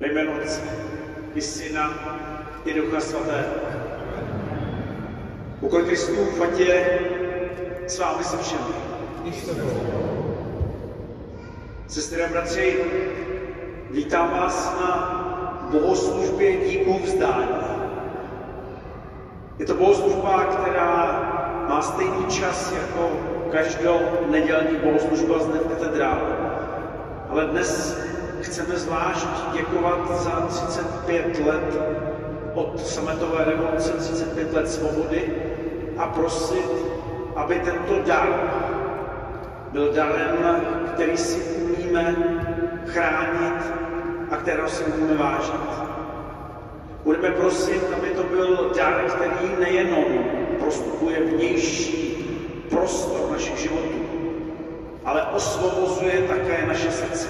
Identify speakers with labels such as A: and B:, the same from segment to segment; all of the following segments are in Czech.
A: Ve jménu Otce i Syna i Ducha Svatého. Pokoj Kristův, ať je s vámi se všemi. Sestry a bratři, vítám vás na bohoslužbě díků vzdání. Je to bohoslužba, která má stejný čas jako každou nedělní bohoslužba zde v katedrále. Ale dnes chceme zvlášť děkovat za 35 let od sametové revoluce, 35 let svobody a prosit, aby tento dar byl darem, který si umíme chránit a kterého si umíme vážit. Budeme prosit, aby to byl dar, který nejenom prostupuje vnější prostor našich životů, ale osvobozuje také naše srdce.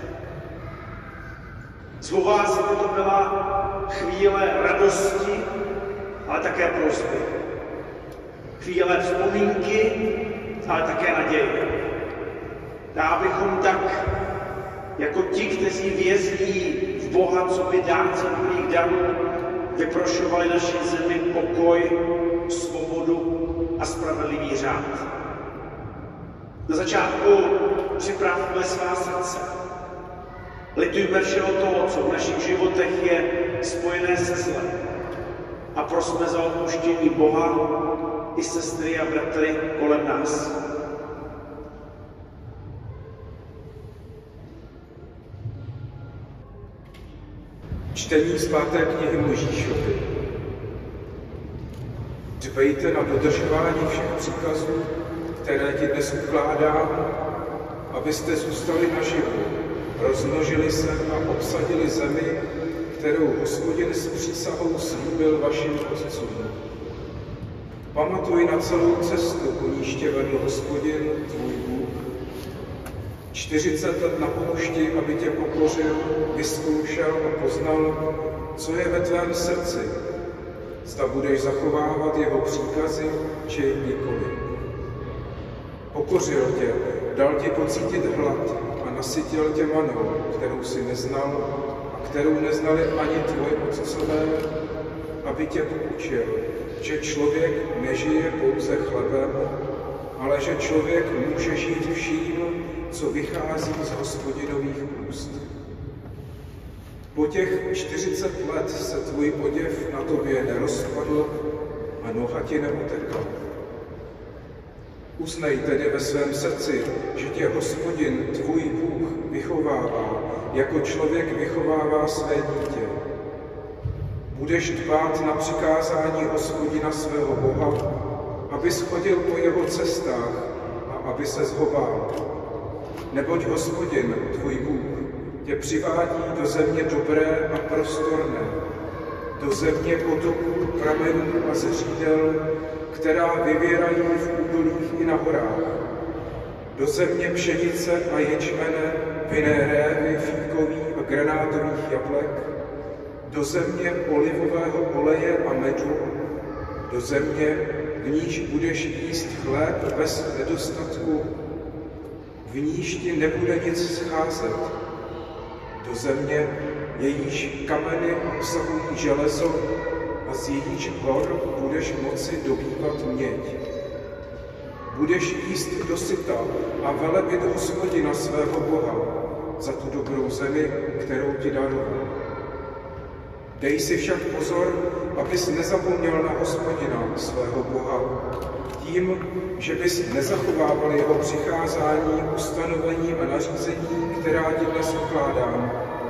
A: Zvu vás, aby to byla chvíle radosti, ale také prosby. Chvíle vzpomínky, ale také naděje. Abychom tak, jako ti, kteří věří v Boha, co by dárce dobrých darů, vyprošovali naší zemi pokoj, svobodu a spravedlivý řád. Na začátku připravme svá srdce. Litujme všeho toho, co v našich životech je spojené se zlem. A prosme za odpuštění Boha i sestry a bratry kolem nás.
B: Čtení z 5. knihy Mojžíšovy. Dbejte na dodržování všech příkazů, které ti dnes ukládám, abyste zůstali naživu, rozmnožili se a obsadili zemi, kterou Hospodin s přísahou slíbil vašim otcům. Pamatuj na celou cestu, po níž tě vedl Hospodin, tvůj Bůh. 40 let na poušti, aby tě pokořil, vyzkoušel a poznal, co je ve tvém srdci. Zda budeš zachovávat jeho příkazy, či nikoli. Pokořil tě, dal ti pocítit hlad a nasytil tě manou, kterou si neznal a kterou neznali ani tvoji otcové, aby tě poučil, že člověk nežije pouze chlebem, ale že člověk může žít vším, co vychází z Hospodinových úst. Po těch 40 let se tvůj oděv na tobě nerozpadl a noha ti neutekla. Uznej tedy ve svém srdci, že tě Hospodin, tvůj Bůh, vychovává, jako člověk vychovává své dítě. Budeš dbát na přikázání Hospodina svého Boha, abys chodil po jeho cestách a aby ses ho bál. Neboť Hospodin, tvůj Bůh, tě přivádí do země dobré a prostorné, do země potoků, pramenů a zeřídel, která vyvěrají v údolích i na horách, do země pšenice a ječmene, vinné révy, fíkový a granátových jablek, do země olivového oleje a medu, do země, v níž budeš jíst chléb bez nedostatku, v níž ti nebude nic scházet, do země, jejíž kameny obsahují železo a z jejíž hor budeš moci dobývat měď. Budeš jíst dosyta a velebit Hospodina svého Boha za tu dobrou zemi, kterou ti daroval. Dej si však pozor, abys nezapomněl na Hospodina svého Boha, tím, že bys nezachovával jeho přikázání, ustanovení a nařízení, která ti dnes ukládám.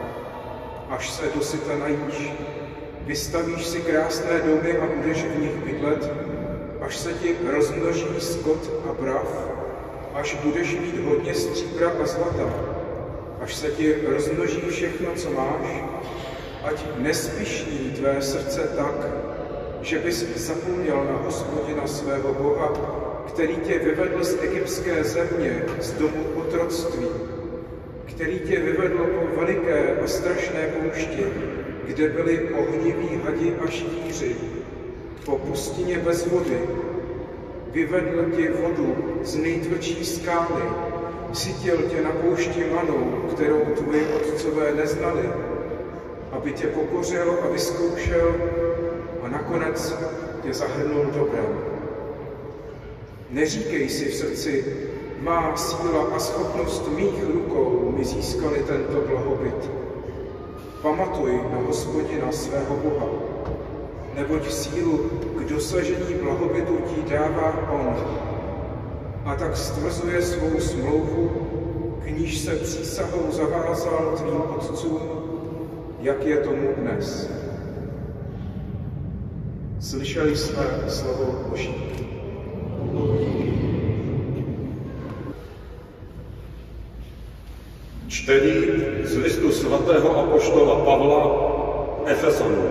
B: Až se dosyta najíš, vystavíš si krásné domy a budeš v nich bydlet, až se ti rozmnoží skot a brav, až budeš mít hodně stříbra a zlata, až se ti rozmnoží všechno, co máš, ať nespišní tvé srdce tak, že bys zapomněl na Hospodina svého Boha, který tě vyvedl z egyptské země, z domu otroctví, který tě vyvedl po veliké a strašné poušti, kde byli ohniví hadi a štíři, po pustině bez vody, vyvedl ti vodu z nejtvrdší skály, sytil tě na poušti manou, kterou tvoji otcové neznali, aby tě pokořil a vyzkoušel a nakonec tě zahrnul dobrem. Neříkej si v srdci, má síla a schopnost mých rukou mi získali tento blahobyt. Pamatuj na Hospodina svého Boha, neboť sílu k dosažení blahobytu ti dává on, a tak stvrzuje svou smlouvu, k níž se přísahou zavázal tvým otcům, jak je tomu dnes. Slyšeli jsme slovo Boží.
C: Čtení z listu svatého apoštola Pavla Efesanům.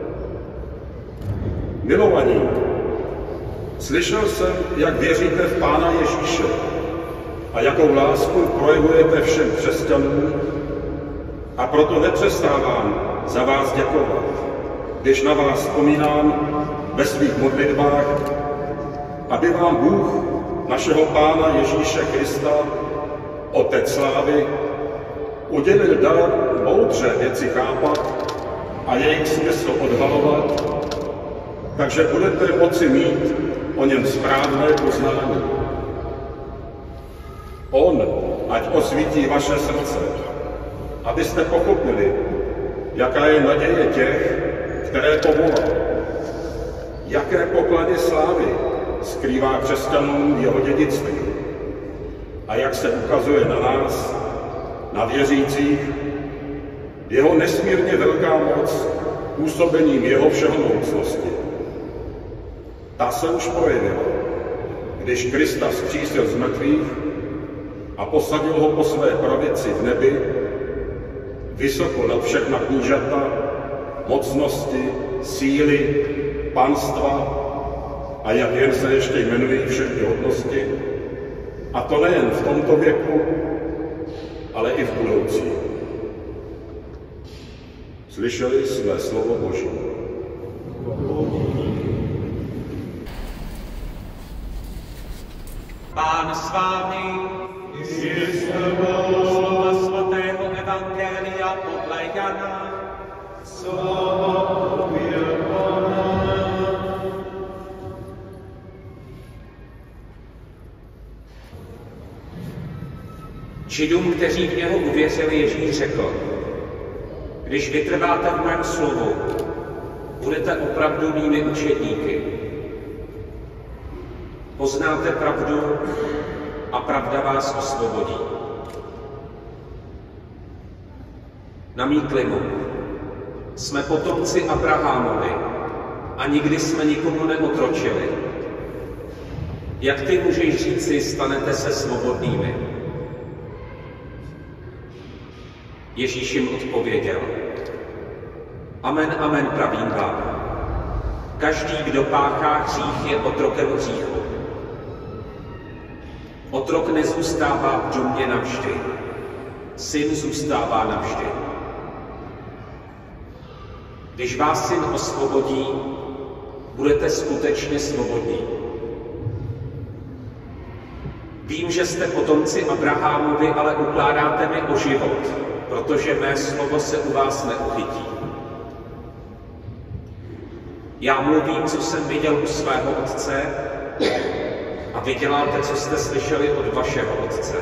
C: Milovaní, slyšel jsem, jak věříte v Pána Ježíše a jakou lásku projevujete všem křesťanům, a proto nepřestávám za vás děkovat, když na vás vzpomínám ve svých modlitbách, aby vám Bůh, našeho Pána Ježíše Krista, Otec slávy, udělil dar moudře věci chápat a jejich smysl odhalovat, takže budete moci mít o něm správné poznání. On ať osvítí vaše srdce, abyste pochopili, jaká je naděje těch, které povolal, jaké poklady slávy skrývá křesťanům jeho dědictví a jak se ukazuje na nás, na věřících, jeho nesmírně velká moc působením jeho všeholomocnosti. Ta se už projevila, když Krista vzkřísil z mrtvých a posadil ho po své pravici v nebi, vysoko nad všechna knížata, mocnosti, síly, panstva a jak jen se ještě jmenují všechny hodnosti, a to nejen v tomto věku, ale i v budoucí. Slyšeli jsme slovo Boží.
A: Pán s vámi, slova svatého evangelia podle Jana. Sláva tobě, Pane. Židům, kteří v něho uvěřili, Ježíš řekl: když vytrváte v mém slovu, budete opravdu mými učedníky. Poznáte pravdu a pravda vás osvobodí. Namítli mu: jsme potomci Abrahamovi a nikdy jsme nikomu neotročili. Jak ty můžeš říci, stanete se svobodnými? Ježíš jim odpověděl: amen, amen, pravím vám. Každý, kdo páchá hřích, je otrokem hříchu. Otrok nezůstává v domě navždy. Syn zůstává navždy. Když vás syn osvobodí, budete skutečně svobodní. Vím, že jste potomci Abrahamovi, ale ukládáte mi o život, protože mé slovo se u vás neuchytí. Já mluvím, co jsem viděl u svého otce, a vy děláte, co jste slyšeli od vašeho otce.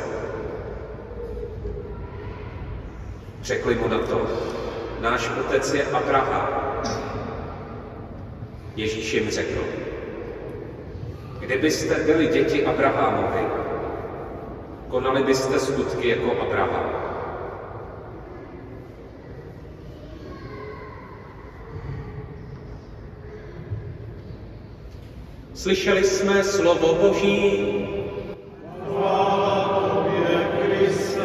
A: Řekli mu na to: náš otec je Abraham. Ježíš jim řekl: kdybyste byli děti Abrahamovi, konali byste skutky jako Abraham. Slyšeli jsme slovo Boží. Chvála tobě, Kriste.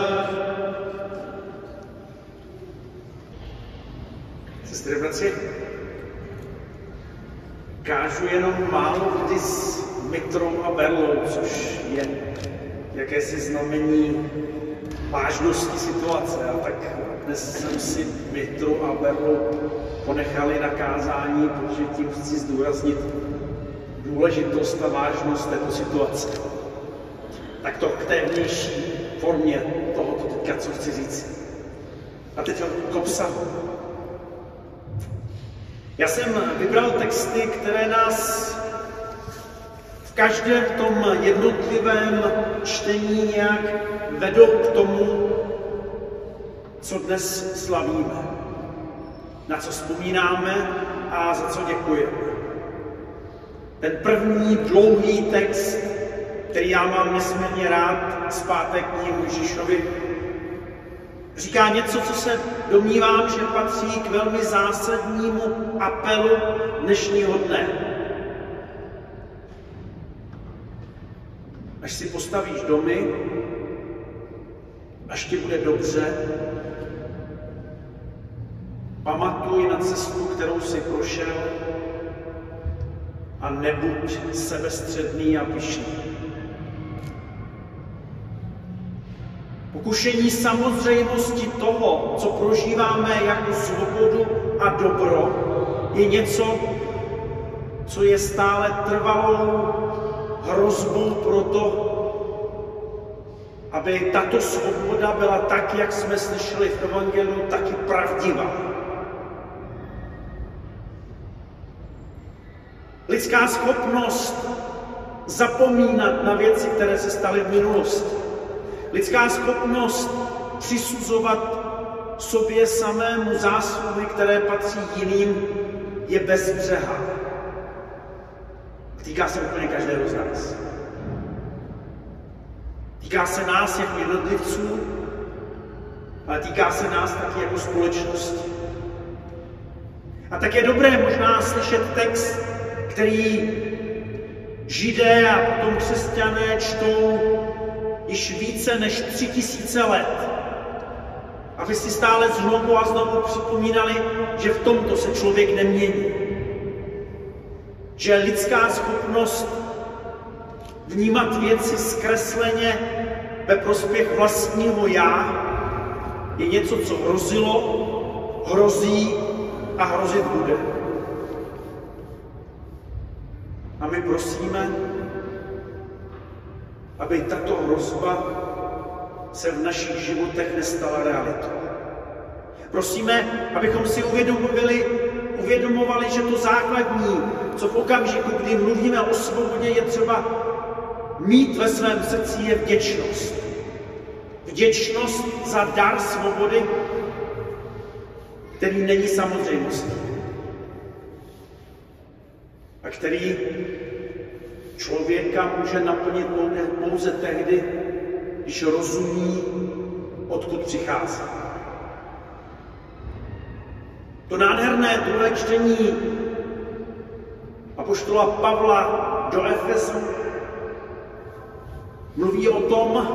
A: Sestry, bratři, kážu jenom málo kdy s mitrou a berlou, což je jakési znamení vážnosti situace. A tak dnes jsem si mitru a berlu ponechali na kázání, protože tím chci zdůraznit důležitost a vážnost této situace. Tak to k té vnější formě tohoto teďka, co chci říct. A teď k obsahu. Já jsem vybral texty, které nás v každém tom jednotlivém čtení nějak vedou k tomu, co dnes slavíme, na co vzpomínáme a za co děkujeme. Ten první dlouhý text, který já mám nesmírně rád z 5. knihy Mojžíšovi, říká něco, co se domnívám, že patří k velmi zásadnímu apelu dnešního dne. Až si postavíš domy, až ti bude dobře, pamatuj na cestu, kterou jsi prošel, a nebuď sebestředný a pyšný. Pokušení samozřejmosti toho, co prožíváme jako svobodu a dobro, je něco, co je stále trvalou hrozbou pro to, aby tato svoboda byla tak, jak jsme slyšeli v Evangeliu, taky pravdivá. Lidská schopnost zapomínat na věci, které se staly v minulosti. Lidská schopnost přisuzovat sobě samému zásluhy, které patří jiným, je bezbřehá. Týká se úplně každého z nás. Týká se nás jako jednotlivců, ale týká se nás taky jako společnosti. A tak je dobré možná slyšet text, který Židé a potom křesťané čtou již více než 3000 let, aby si stále znovu a znovu připomínali, že v tomto se člověk nemění. Že lidská schopnost vnímat věci zkresleně ve prospěch vlastního já je něco, co hrozilo, hrozí a hrozit bude. A my prosíme, aby tato hrozba se v našich životech nestala realitou. Prosíme, abychom si uvědomovali, že to základní, co v okamžiku, kdy mluvíme o svobodě, je třeba mít ve svém srdci, je vděčnost. Vděčnost za dar svobody, který není samozřejmostí. A který člověka může naplnit pouze tehdy, když rozumí, odkud přichází. To nádherné druhé čtení apoštola Pavla do Efesu mluví o tom,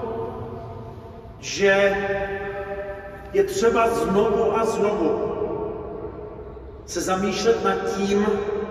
A: že je třeba znovu a znovu se zamýšlet nad tím,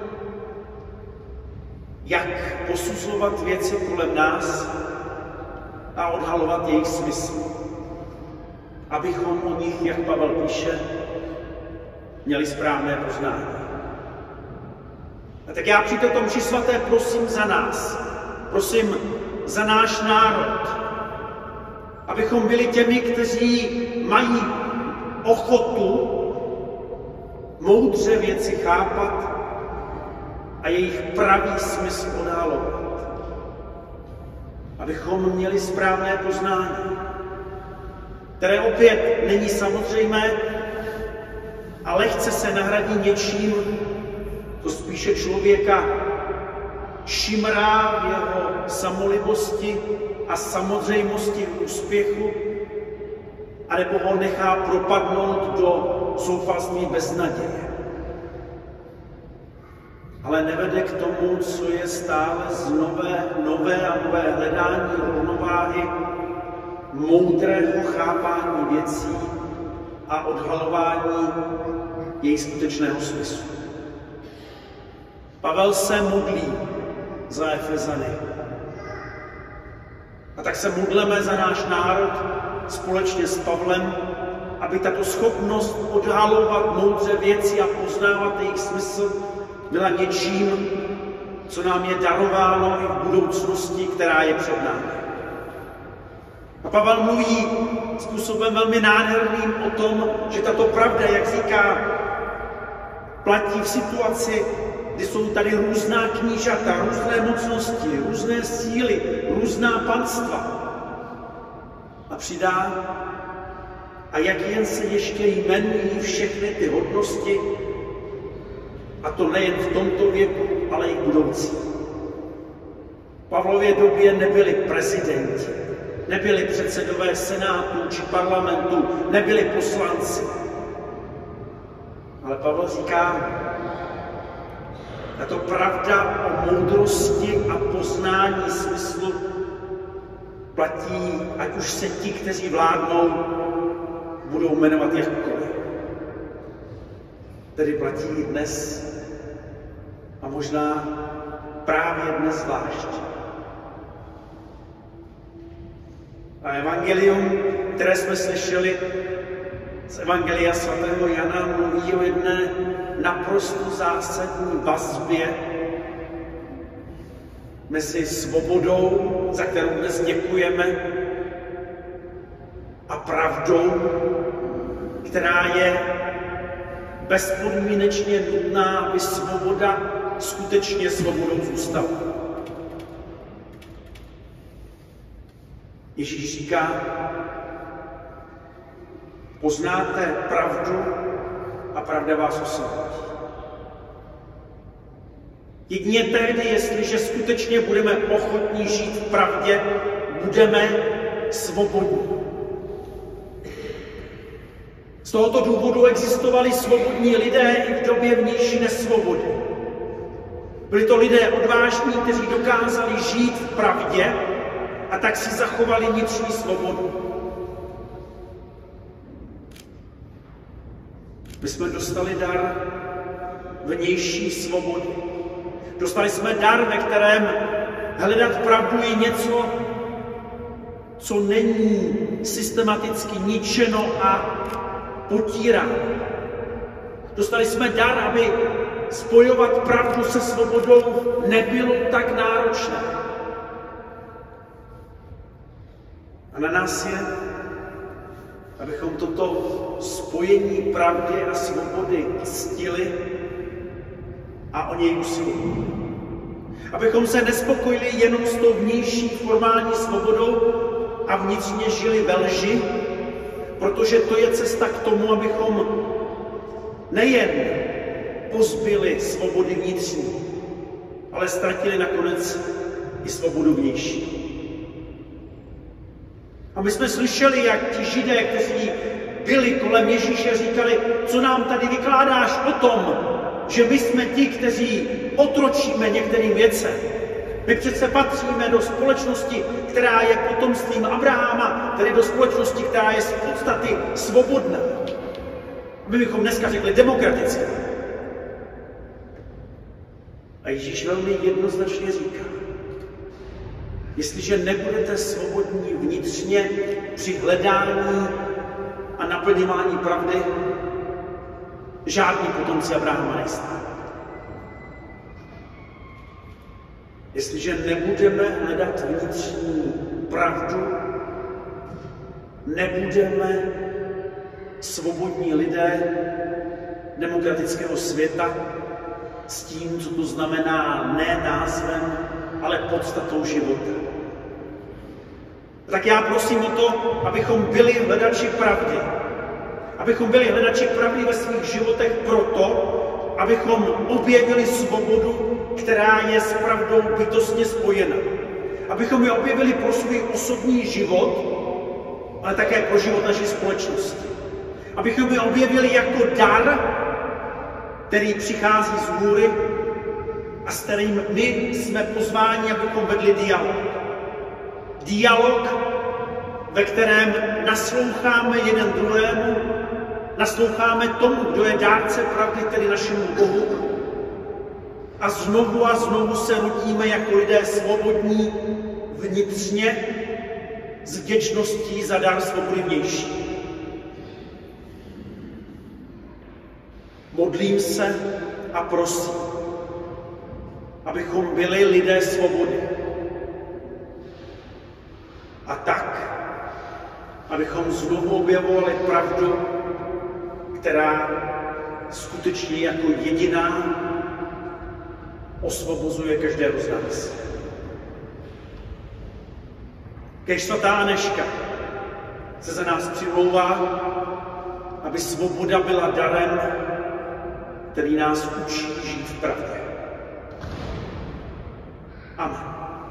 A: jak posuzovat věci kolem nás a odhalovat jejich smysl. Abychom o nich, jak Pavel píše, měli správné poznání. A tak já při této mši svaté prosím za nás, prosím za náš národ, abychom byli těmi, kteří mají ochotu moudře věci chápat a jejich pravý smysl odhalovat. Abychom měli správné poznání, které opět není samozřejmé a lehce se nahradí něčím, co spíše člověka šimrá v jeho samolibosti a samozřejmosti úspěchu, anebo ho nechá propadnout do zoufalství beznaděje. Ale nevede k tomu, co je stále nové a nové hledání rovnováhy, moudrého chápání věcí a odhalování jejich skutečného smyslu. Pavel se modlí za Efezany. A tak se modleme za náš národ společně s Pavlem, aby tato schopnost odhalovat moudře věci a poznávat jejich smysl byla něčím, co nám je darováno i v budoucnosti, která je před námi. A Pavel mluví způsobem velmi nádherným o tom, že tato pravda, jak říká, platí v situaci, kdy jsou tady různá knížata, různé mocnosti, různé síly, různá panstva. A přidá, a jak jen se ještě jmenují všechny ty hodnosti, a to nejen v tomto věku, ale i budoucí. V Pavlově době nebyli prezidenti, nebyli předsedové senátu či parlamentu, nebyli poslanci. Ale Pavel říká, tato pravda o moudrosti a poznání smyslu platí, ať už se ti, kteří vládnou, budou jmenovat jakkoliv. Tedy platí i dnes a možná právě dnes zvlášť. A evangelium, které jsme slyšeli z evangelia svatého Jana, mluví o jedné naprosto zásadní vazbě mezi svobodou, za kterou dnes děkujeme, a pravdou, která je bezpodmínečně nutná, aby svoboda skutečně svobodou zůstala. Ježíš říká, poznáte pravdu a pravda vás osvobodí. Jedině tehdy, jestliže skutečně budeme ochotní žít v pravdě, budeme svobodní. Z tohoto důvodu existovali svobodní lidé i v době vnější nesvobody. Byli to lidé odvážní, kteří dokázali žít v pravdě a tak si zachovali vnitřní svobodu. My jsme dostali dar vnější svobody. Dostali jsme dar, ve kterém hledat pravdu je něco, co není systematicky ničeno a potíráno. Dostali jsme dar, aby spojovat pravdu se svobodou nebylo tak náročné. A na nás je, abychom toto spojení pravdy a svobody ctili a o něj usilovali. Abychom se nespokojili jenom s tou vnější formální svobodou a vnitřně žili ve lži, protože to je cesta k tomu, abychom nejen pozbyli svobody vnitřní, ale ztratili nakonec i svobodu vnější. A my jsme slyšeli, jak ti Židé, kteří byli kolem Ježíše, říkali, co nám tady vykládáš o tom, že my jsme ti, kteří otročíme některým věcem. My přece patříme do společnosti, která je potomstvím Abrahama, tedy do společnosti, která je z podstaty svobodná. My bychom dneska řekli demokratická. A Ježíš velmi jednoznačně říká, jestliže nebudete svobodní vnitřně při hledání a naplňování pravdy, žádní potomci Abrahama nejste. Jestliže nebudeme hledat vnitřní pravdu, nebudeme svobodní lidé demokratického světa s tím, co to znamená ne názvem, ale podstatou života. Tak já prosím o to, abychom byli hledači pravdy. Abychom byli hledači pravdy ve svých životech proto, abychom objevili svobodu, která je s pravdou bytostně spojena. Abychom ji objevili pro svůj osobní život, ale také pro život naší společnosti. Abychom ji objevili jako dar, který přichází z hůry a s kterým my jsme pozváni, abychom vedli dialog. Dialog, ve kterém nasloucháme jeden druhému, nasloucháme tomu, kdo je dárce pravdy, tedy našemu Bohu. A znovu se rodíme jako lidé svobodní vnitřně s vděčností za dar svobody vnější. Modlím se a prosím, abychom byli lidé svobody. A tak, abychom znovu objevovali pravdu, která skutečně jako jediná osvobozuje každého z nás. Kéž svatá Anežka se za nás přimlouvá, aby svoboda byla darem, který nás učí žít v pravdě. Amen.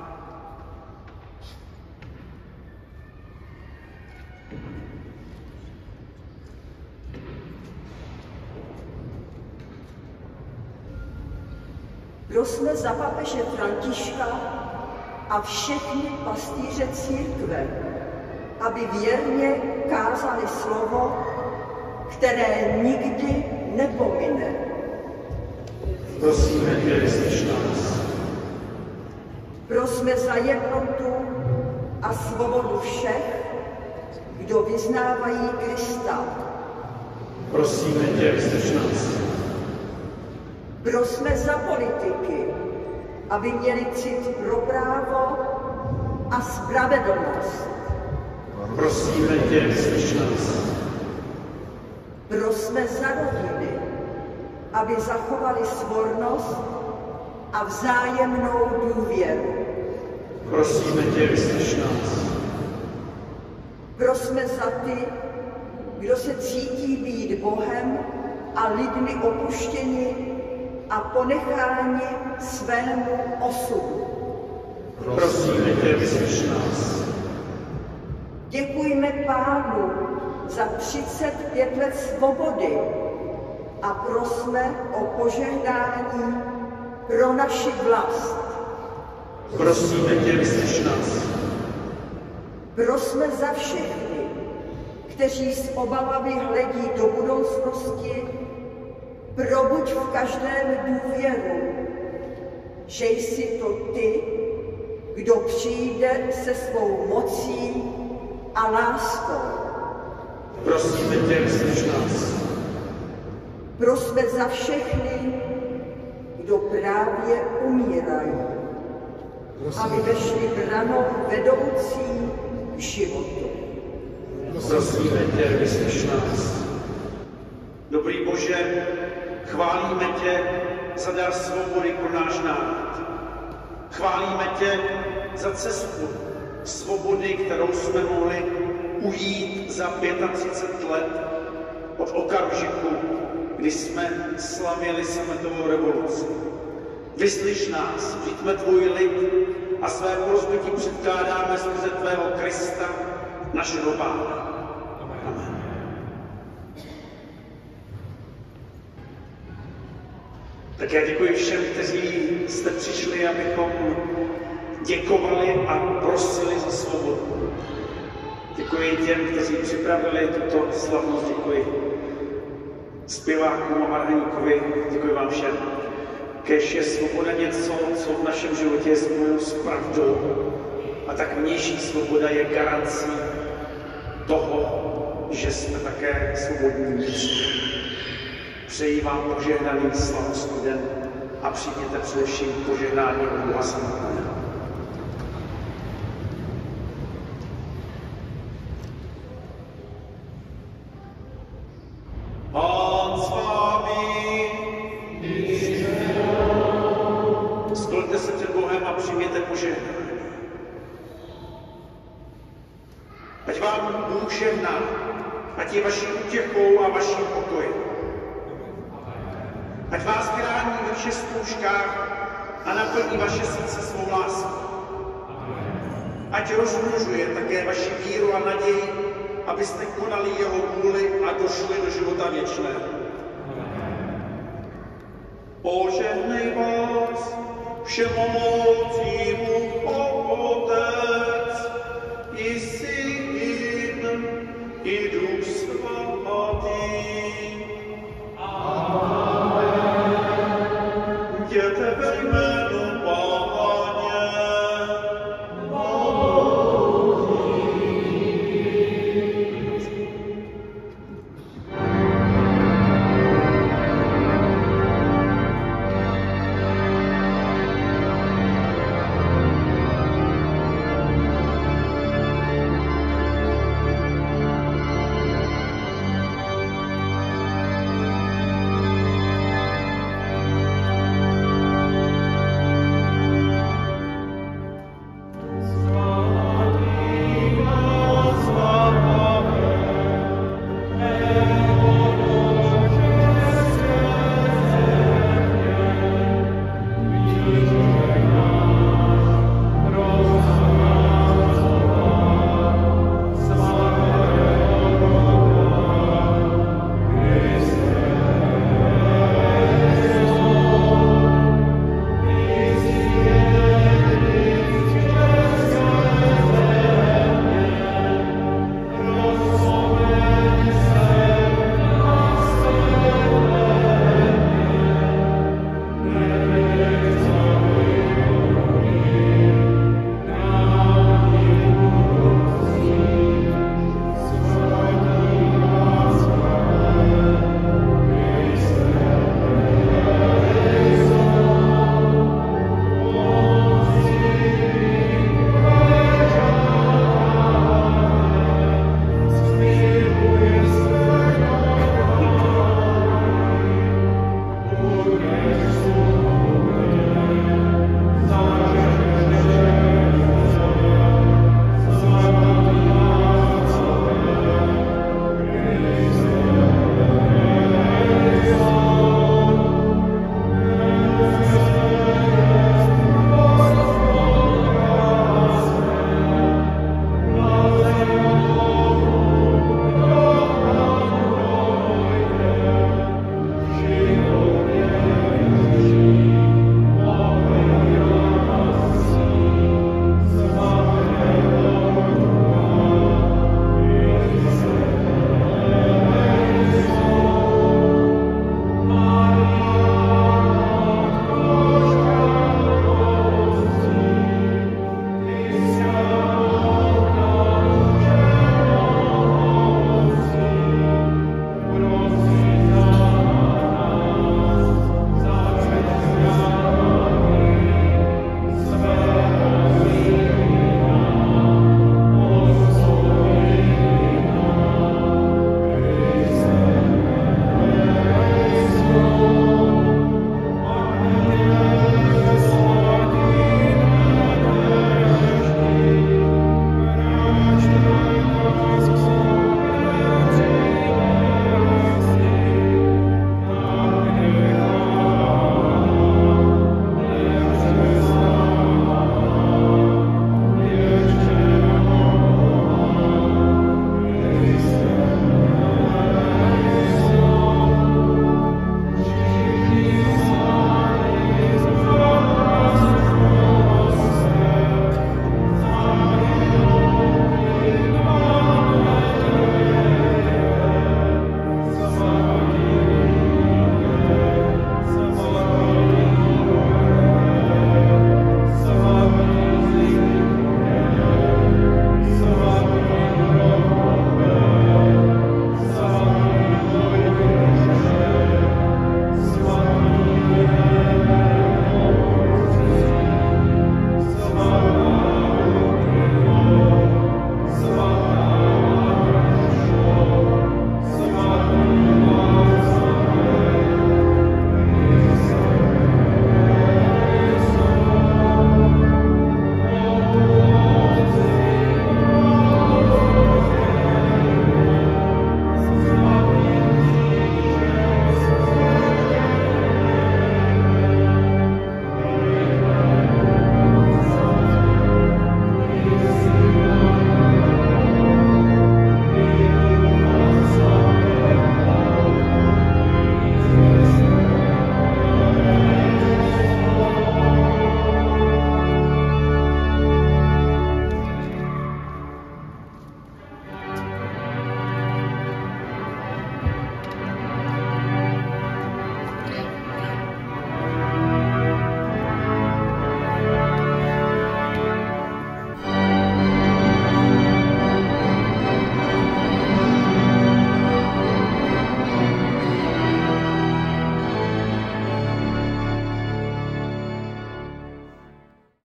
D: Prosme za papeže Františka a všechny pastýře církve, aby věrně kázali slovo, které nikdy nepomine.
A: Prosíme tě, vyslyš nás.
D: Prosme za jednotu a svobodu všech, kdo vyznávají Krista.
A: Prosíme tě, vyslyš nás.
D: Prosme za politiky, aby měli cit pro právo a spravedlnost.
A: Prosíme tě, vyslyš nás.
D: Prosme za rodiny, aby zachovali svornost a vzájemnou důvěru.
A: Prosíme tě, vyslyš nás.
D: Prosme za ty, kdo se cítí být Bohem a lidmi opuštěni a ponecháni svému osudu.
A: Prosíme tě, vyslyš nás.
D: Děkujme Pánu za 35 let svobody a prosme o požehnání pro naši vlast.
A: Prosíme tě, vyslyš nás.
D: Prosme za všechny, kteří s obavami hledí do budoucnosti, probuď v každém důvěru, že jsi to ty, kdo přijde se svou mocí a láskou.
A: Prosíme tě, vyslyš nás.
D: Prosme za všechny, kdo právě umírají, aby vešli branou vedoucí k životu.
A: Prosíme tě, vyslyš nás. Dobrý Bože, chválíme tě za dar svobody pro náš národ. Chválíme tě za cestu svobody, kterou jsme mohli ujít za 35 let od okamžiku, kdy jsme slavili sametovou revoluci. Vyslyš nás, přijďme tvůj lid a své prosby ti předkládáme skrze tvého Krista, našeho Pána. Amen. Tak já děkuji všem, kteří jste přišli, abychom děkovali a prosili za svobodu. Děkuji těm, kteří připravili tuto slavnost, děkuji zpěvákům a varhaníkovi, děkuji vám všem. Kéž je svoboda něco, co v našem životě je spojeno s pravdou, a tak vnější svoboda je garancí toho, že jsme také svobodní vnitřně. Přeji vám požehnaný slavnostní den a přijměte především požehnání od Boha samotného. Pán s vámi. Skloňte se před Bohem a přijměte požehnání. Ať vám Bůh žehná, ať je vaší útěchou a vaším pokojem. Ať vás chrání ve všech zkouškách a naplní vaše srdce svou láskou. Ať rozmnožuje také vaši víru a naději, abyste konali jeho vůli a došli do života věčného. Požehnej vás všemohoucí Bůh Otec i Syn i Duch Svatý.